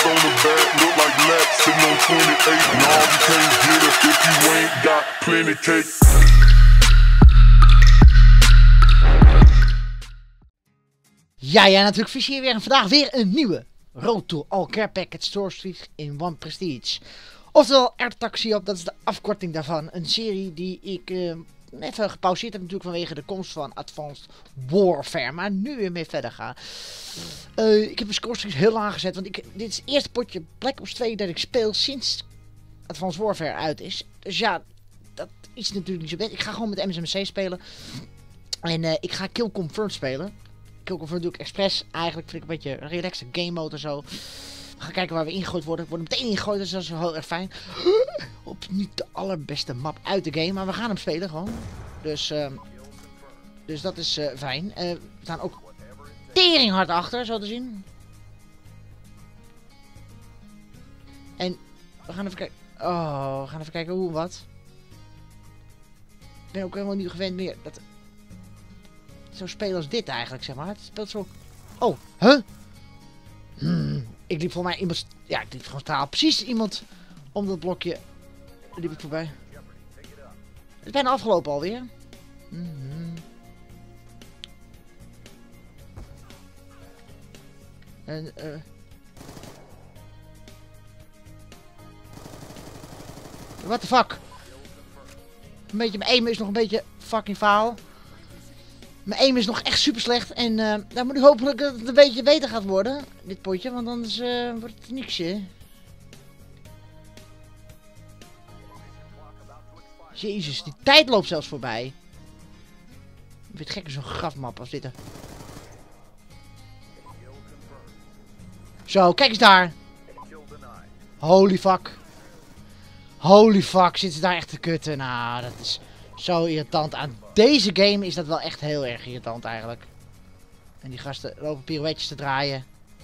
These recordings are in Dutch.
on the back, look like Matt sitting on 28. No, you can't get it if you ain't got plenty cake. Ja, natuurlijk Fish hier weer en vandaag weer een nieuwe Road to All Care Package Source in One Prestige. Oftewel R-Taxi op, dat is de afkorting daarvan. Een serie die ik even gepauzeerd heb natuurlijk vanwege de komst van Advanced Warfare. Maar nu weer mee verder ga. Ik heb mijn scorestreaks heel laag gezet, want dit is het eerste potje Black Ops 2 dat ik speel sinds Advanced Warfare uit is. Dus ja, dat is natuurlijk niet zo best. Ik ga gewoon met MSMC spelen. En ik ga Kill Confirmed spelen. Kill Confirmed doe ik expres. Eigenlijk vind ik een beetje een relaxed game mode en zo. We gaan kijken waar we ingegooid worden. We worden meteen ingegooid, dus dat is wel heel erg fijn. Op niet de allerbeste map uit de game, maar we gaan hem spelen gewoon. Dus dat is fijn. We staan ook tering hard achter, zo te zien. En we gaan even kijken. Oh, we gaan even kijken hoe en wat. Ik ben ook helemaal niet gewend meer dat zo spelen als dit eigenlijk, zeg maar. Het speelt zo. Oh, huh? Ik liep voor mij iemand. Ja, ik liep gewoon straal. Precies iemand om dat blokje. Liep ik voorbij. Het is bijna afgelopen alweer. En what the fuck? Een beetje, mijn aim is nog een beetje fucking faal. Mijn aim is nog echt super slecht en dan moet ik hopelijk dat het een beetje beter gaat worden, dit potje, want anders wordt het niks, hè. Jezus, die tijd loopt zelfs voorbij. Ik vind het gek zo'n grafmap als dit er. Zo, kijk eens daar. Holy fuck. Holy fuck, zitten ze daar echt te kutten? Nou, dat is zo irritant. Aan deze game is dat wel echt heel erg irritant eigenlijk. En die gasten lopen pirouetjes te draaien.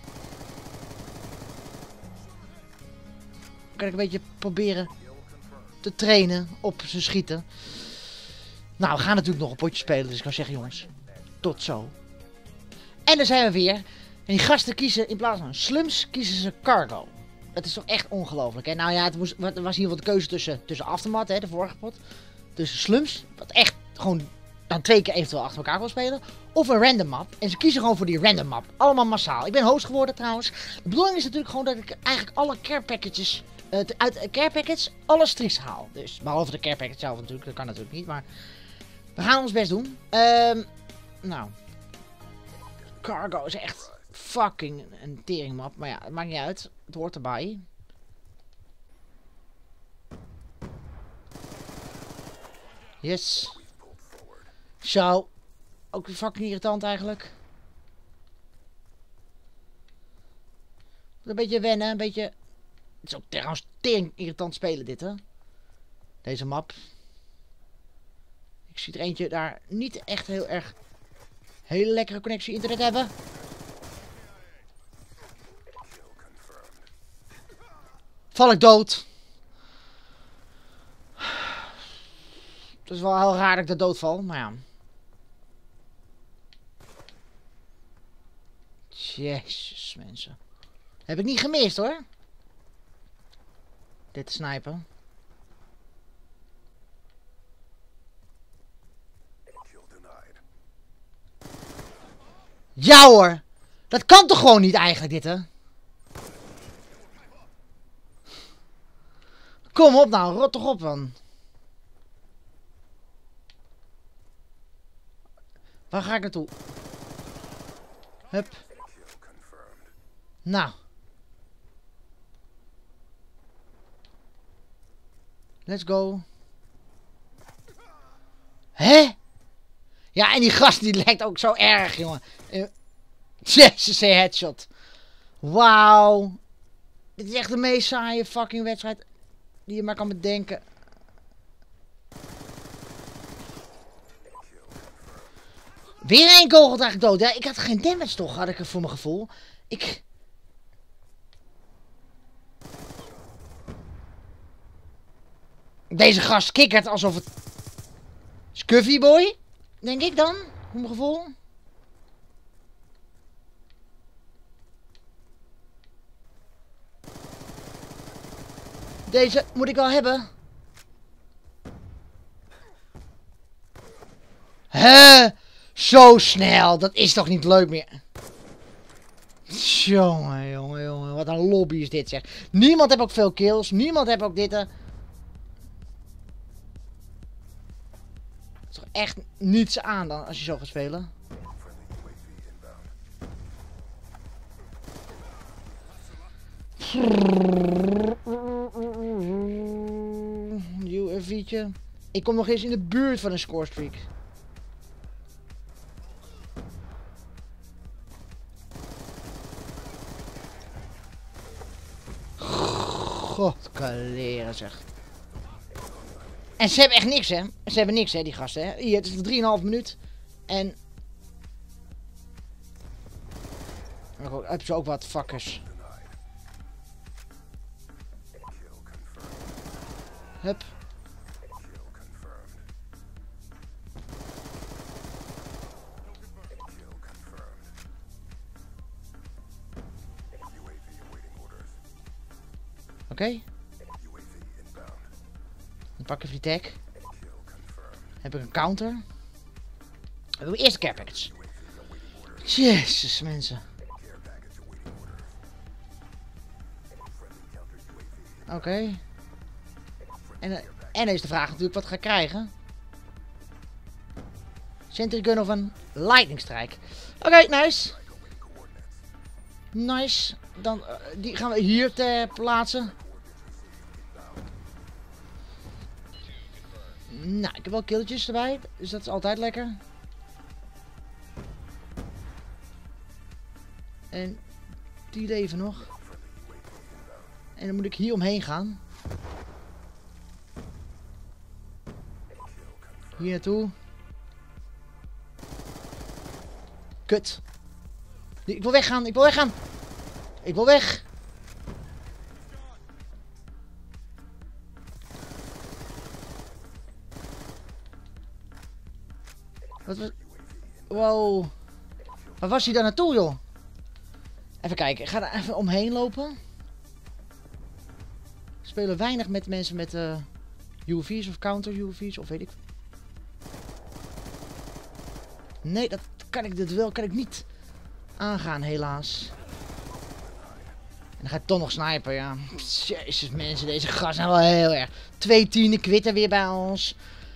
Dan kan ik een beetje proberen te trainen op zijn schieten. Nou, we gaan natuurlijk nog een potje spelen. Dus ik kan zeggen, jongens, tot zo. En daar zijn we weer. En die gasten kiezen in plaats van slums, kiezen ze cargo. Dat is toch echt ongelooflijk, hè? Nou ja, er was in ieder geval de keuze tussen Aftermath, hè, de vorige pot. Tussen slums, wat echt gewoon dan 2 keer eventueel achter elkaar wil spelen. Of een random map. En ze kiezen gewoon voor die random map. Allemaal massaal. Ik ben host geworden trouwens. De bedoeling is natuurlijk gewoon dat ik eigenlijk alle care packages uit de care package alle streaks haal. Dus behalve de care package zelf natuurlijk. Dat kan natuurlijk niet. Maar we gaan ons best doen. Nou. Cargo is echt fucking een teringmap. Maar ja, het maakt niet uit. Het hoort erbij. Yes. Zo. Ook fucking irritant eigenlijk. Een beetje wennen, een beetje. Het is ook trouwens tering irritant spelen dit, hè. Deze map. Ik zie er eentje daar niet echt heel erg hele lekkere connectie internet hebben. Val ik dood. Het is wel heel raar dat ik er doodval, maar ja. Jezus, mensen. Heb ik niet gemist, hoor. Dit te snipen. Ja, hoor. Dat kan toch gewoon niet eigenlijk, dit, hè? Kom op nou, rot toch op, man. Waar ga ik naartoe? Hup. Nou. Let's go. Hè? Ja, en die gast die lijkt ook zo erg, jongen. Jezus, een headshot. Wauw. Dit is echt de meest saaie fucking wedstrijd die je maar kan bedenken. Weer één kogel eigenlijk dood. Ja, ik had geen damage toch, had ik er voor mijn gevoel. Deze gast kikkert alsof het Scuffy Boy, denk ik dan, voor mijn gevoel. Deze moet ik wel hebben. Hè? Zo snel. Dat is toch niet leuk meer. Jongen, jongen, jongen. Wat een lobby is dit, zeg. Niemand heeft ook veel kills. Niemand heeft ook dit. Het is toch echt niets aan dan als je zo gaat spelen. UAV'tje. Ik kom nog eens in de buurt van een scorestreak. God, kaleren zeg. En ze hebben echt niks, hè. Ze hebben niks, hè, die gasten, hè. Hier, het is 3,5 minuut. En... dan hebben ze ook wat fuckers. Hup. Oké. Dan pak ik even die tag. Heb ik een counter. Dan doen we eerst de care package. Jezus, mensen. Oké. En is de vraag natuurlijk wat ga ik krijgen. Sentry gun of een lightning strike. Oké, nice. Nice. Dan die gaan we hier ter plaatsen. Nou, ik heb wel killetjes erbij, dus dat is altijd lekker. En die leven nog. En dan moet ik hier omheen gaan. Hier naartoe. Kut. Ik wil weggaan, ik wil weggaan. Ik wil weg. Wat was... wow. Waar was hij dan naartoe, joh? Even kijken, ik ga er even omheen lopen. We spelen weinig met mensen met UAV's of counter UAV's of weet ik. Nee, dat kan ik niet aangaan, helaas. En dan ga ik toch nog snipen, ja. Jezus, mensen, deze gasten zijn wel heel erg. 2 tienen kwitten weer bij ons.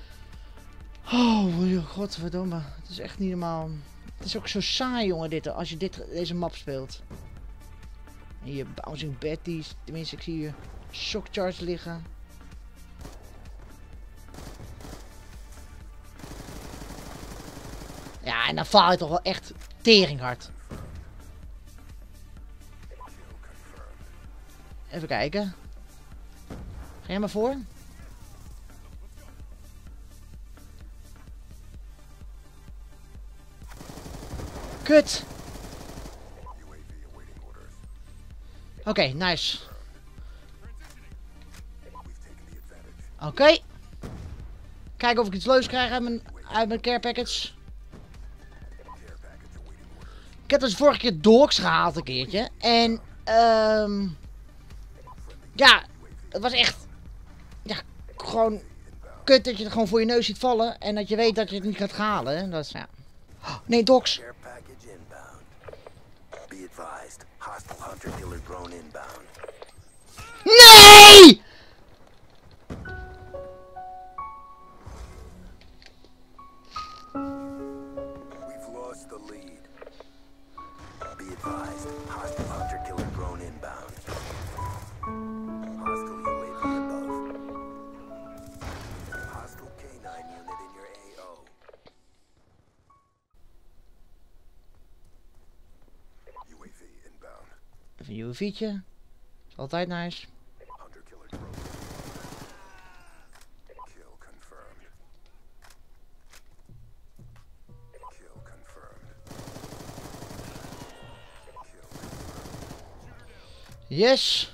Oh, godverdomme. Het is echt niet normaal. Het is ook zo saai, jongen, dit, als je deze map speelt. En hier bouncing betties. Tenminste, ik zie hier shock charge liggen. Ja, en dan faal je toch wel echt teringhard. Even kijken. Ga jij maar voor? Kut! Oké, nice. Oké. Kijken of ik iets leuks krijg uit mijn care package. Ik heb dus vorige keer dogs gehaald een keertje. En ja, het was echt ja, gewoon kut dat je het gewoon voor je neus ziet vallen. En dat je weet dat je het niet gaat halen. Hè. Dat is ja. Nee, dogs. Nee! Even een UAV'tje. Is altijd nice. Yes.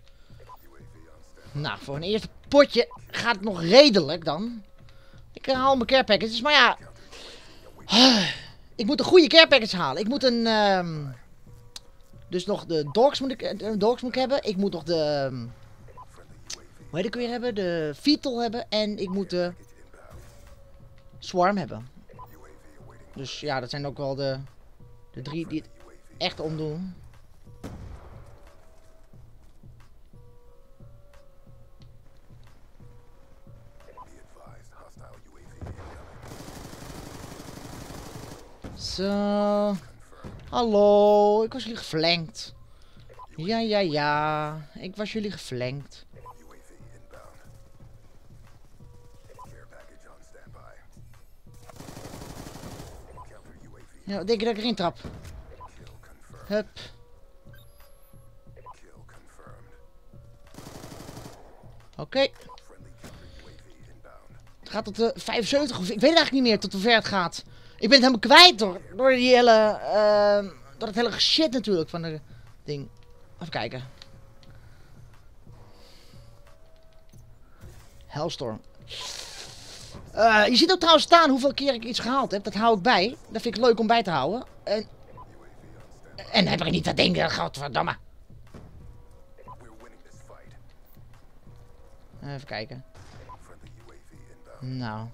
Nou, voor een eerste potje gaat het nog redelijk dan. Ik haal mijn care packages, maar ja. Ik moet een goede care package halen. Ik moet een... dus nog de dogs moet ik hebben. Ik moet nog de... Hoe heet ik weer hebben? De Vital hebben. En ik moet de Swarm hebben. Dus ja, dat zijn ook wel de 3 die het echt omdoen. Zo. Hallo, ik was jullie geflankt. Ja, ja, ja. Ik was jullie geflankt. Ja, wat denk je dat ik erin trap? Hup. Oké. Het gaat tot de 75 of ik weet het eigenlijk niet meer tot hoe ver het gaat. Ik ben het helemaal kwijt door die hele... door het hele shit natuurlijk van de ding. Even kijken. Hellstorm. Je ziet ook trouwens staan hoeveel keer ik iets gehaald heb. Dat hou ik bij. Dat vind ik leuk om bij te houden. En heb ik niet dat ding. Godverdamme. Even kijken. Nou.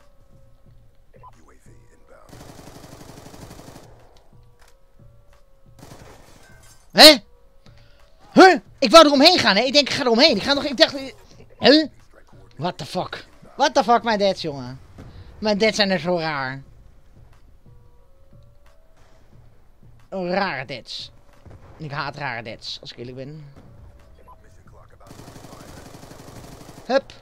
Hè? Huh? Ik wou er omheen gaan, hè? Ik denk, ik ga er omheen. Ik dacht... Huh? What the fuck? What the fuck, mijn dads, jongen? Mijn dads zijn er zo raar. Oh, rare dads. Ik haat rare dads, als ik eerlijk ben. Hup.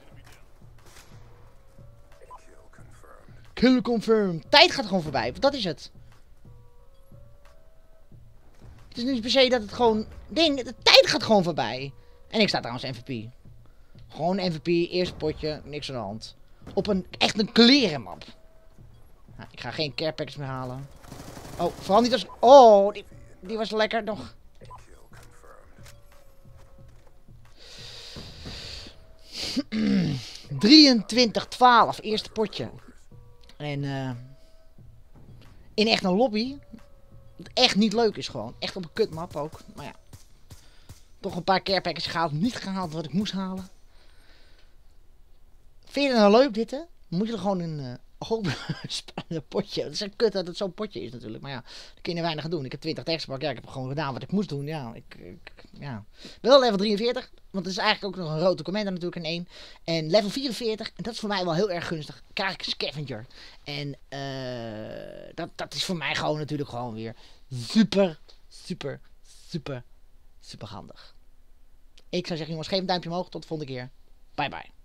Kill confirmed. Tijd gaat gewoon voorbij, dat is het. Het is niet per se dat het gewoon... de tijd gaat gewoon voorbij. En ik sta trouwens MVP. Gewoon MVP, eerste potje, niks aan de hand. Op echt een klerenmap. Nou, ik ga geen care packs meer halen. Oh, vooral niet als... Oh, die was lekker nog. ...23-12, eerste potje. En in echt een lobby... ...wat echt niet leuk is gewoon. Echt op een kutmap ook. Maar ja. Toch een paar care packs gehaald. Niet gehaald wat ik moest halen. Vind je het nou leuk dit, hè? Moet je er gewoon een spannende potje. Het is een kut dat het zo'n potje is natuurlijk. Maar ja, daar kun je weinig aan doen. Ik heb 20 tekstpak. Ja, ik heb gewoon gedaan wat ik moest doen. Ja, ja. Wel level 43. Want het is eigenlijk ook nog een rode commander natuurlijk in 1. En level 44. En dat is voor mij wel heel erg gunstig. Krijg ik Scavenger. En dat is voor mij gewoon natuurlijk gewoon weer super handig. Ik zou zeggen jongens, geef een duimpje omhoog. Tot de volgende keer. Bye bye.